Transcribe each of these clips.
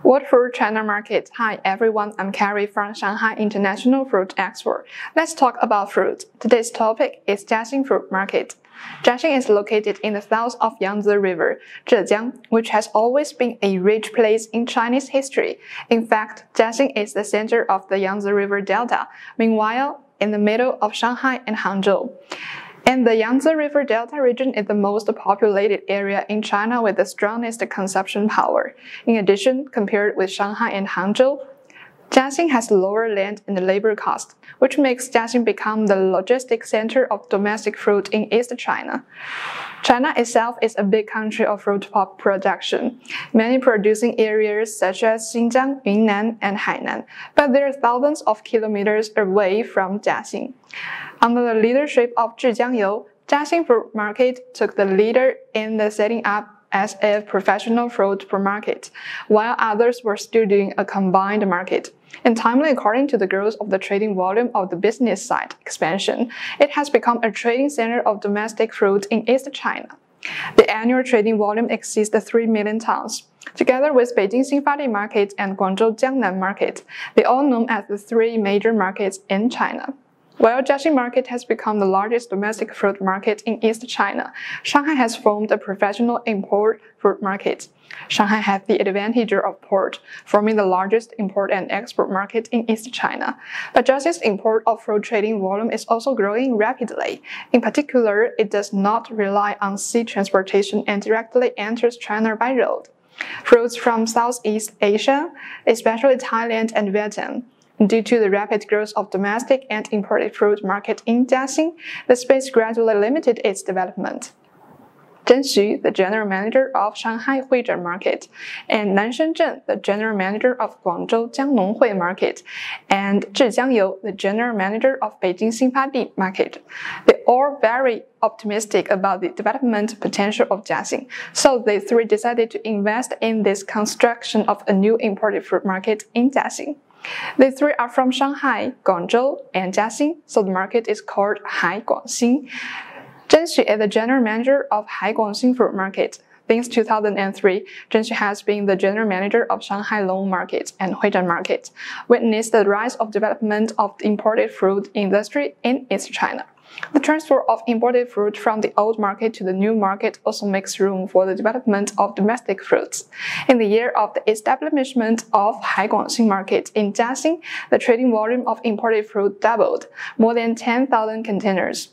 World Fruit China Market. Hi everyone, I'm Carrie from Shanghai International Fruit Expo. Let's talk about fruit. Today's topic is Jiaxing Fruit Market. Jiaxing is located in the south of Yangtze River, Zhejiang, which has always been a rich place in Chinese history. In fact, Jiaxing is the center of the Yangtze River Delta, meanwhile, in the middle of Shanghai and Hangzhou. And the Yangtze River Delta region is the most populated area in China with the strongest consumption power. In addition, compared with Shanghai and Hangzhou, Jiaxing has lower land and labor cost, which makes Jiaxing become the logistics center of domestic fruit in East China. China itself is a big country of fruit pulp production, many producing areas such as Xinjiang, Yunnan, and Hainan, but they are thousands of kilometers away from Jiaxing. Under the leadership of Zhejiang, Jiaxing Fruit Market took the leader in the setting up as a professional fruit market, while others were still doing a combined market. And timely according to the growth of the trading volume of the business side expansion, it has become a trading center of domestic fruit in East China. The annual trading volume exceeds 3 million tons. Together with Beijing Xinfadi Market and Guangzhou Jiangnan Market, they are known as the three major markets in China. While Jiaxing Market has become the largest domestic fruit market in East China, Shanghai has formed a professional import fruit market. Shanghai has the advantage of port, forming the largest import and export market in East China. But Jiaxing's import of fruit trading volume is also growing rapidly. In particular, it does not rely on sea transportation and directly enters China by road. Fruits from Southeast Asia, especially Thailand and Vietnam. Due to the rapid growth of domestic and imported fruit market in Jiaxing, the space gradually limited its development. Zhen Xu, the general manager of Shanghai Haiguangxing Market, and Nan Shenzhen, the general manager of Guangzhou Jiangnonghui Market, and Zhejiang, the general manager of Beijing Xinfadi Market. They are very optimistic about the development potential of Jiaxing, so they three decided to invest in this construction of a new imported fruit market in Jiaxing. The three are from Shanghai, Guangzhou, and Jiaxing, so the market is called Haiguangxing. Zhen Xu is the general manager of Haiguangxing Fruit Market. Since 2003, Zhen Xu has been the general manager of Shanghai Long Market and Huizhan Market, witnessed the rise of development of the imported fruit industry in East China. The transfer of imported fruit from the old market to the new market also makes room for the development of domestic fruits. In the year of the establishment of Haiguangxing Market in Jiaxing, the trading volume of imported fruit doubled, more than 10,000 containers.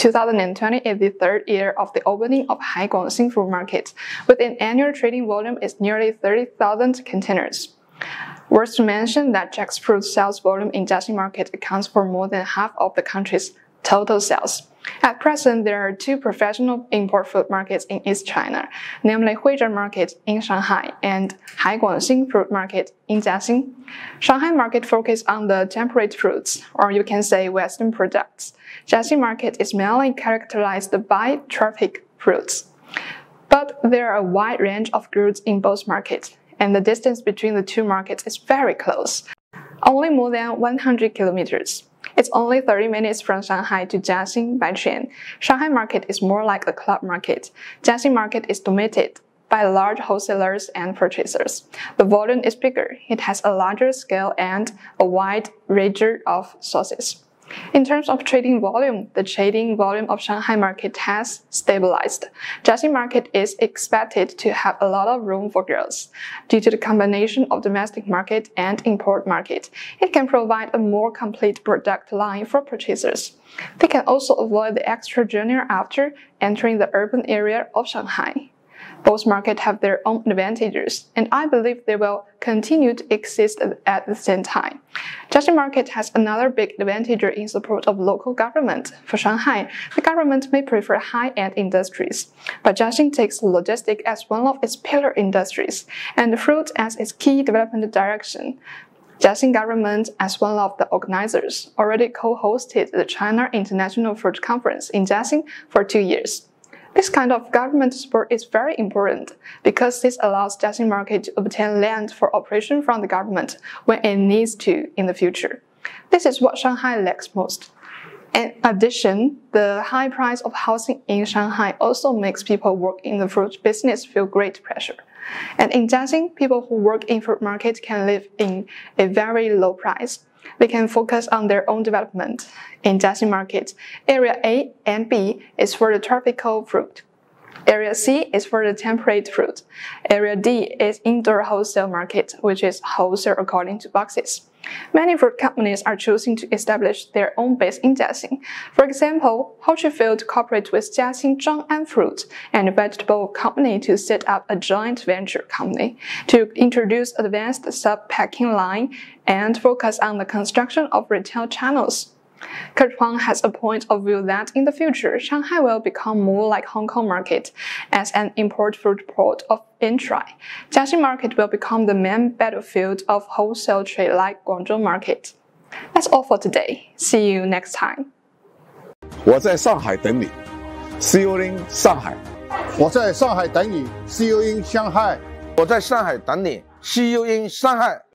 2020 is the third year of the opening of Haiguangxing Fruit Market, with an annual trading volume is nearly 30,000 containers. Worth to mention that jackfruit sales volume in Jiaxing Market accounts for more than half of the country's total sales. At present, there are two professional import fruit markets in East China, namely Huizhan Market in Shanghai and Haiguangxing Fruit Market in Jiaxing. Shanghai market focuses on the temperate fruits, or you can say Western products. Jiaxing Market is mainly characterized by tropic fruits. But there are a wide range of goods in both markets, and the distance between the two markets is very close, only more than 100 kilometers. It's only 30 minutes from Shanghai to Jiaxing by train. Shanghai market is more like a club market. Jiaxing market is dominated by large wholesalers and purchasers. The volume is bigger, it has a larger scale and a wide range of sources. In terms of trading volume, the trading volume of Shanghai market has stabilized. Jiaxing market is expected to have a lot of room for growth. Due to the combination of domestic market and import market, it can provide a more complete product line for purchasers. They can also avoid the extra journey after entering the urban area of Shanghai. Both markets have their own advantages, and I believe they will continue to exist at the same time. Jiaxing Market has another big advantage in support of local government. For Shanghai, the government may prefer high-end industries, but Jiaxing takes logistics as one of its pillar industries, and fruit as its key development direction. Jiaxing government, as one of the organizers, already co-hosted the China International Fruit Conference in Jiaxing for 2 years. This kind of government support is very important because this allows Jiaxing Market to obtain land for operation from the government when it needs to in the future. This is what Shanghai lacks most. In addition, the high price of housing in Shanghai also makes people work in the fruit business feel great pressure. And in Jiaxing, people who work in fruit market can live in a very low price. They can focus on their own development. In Jiaxing Market, Area A and B is for the tropical fruit. Area C is for the temperate fruit. Area D is indoor wholesale market, which is wholesale according to boxes. Many fruit companies are choosing to establish their own base in Jiaxing. For example, Hochifield cooperates with Jiaxing Zhang'an Fruit and a vegetable company to set up a joint venture company to introduce advanced sub-packing line and focus on the construction of retail channels. Kurt Huang has a point of view that in the future, Shanghai will become more like Hong Kong market as an import fruit port of Int'l. Jiaxing Market will become the main battlefield of wholesale trade like Guangzhou Market. That's all for today. See you next time. 我在上海等你 ，See you in 上海。 我在上海等你 ，See you in Shanghai。 我在上海等你 ，See you in 上海。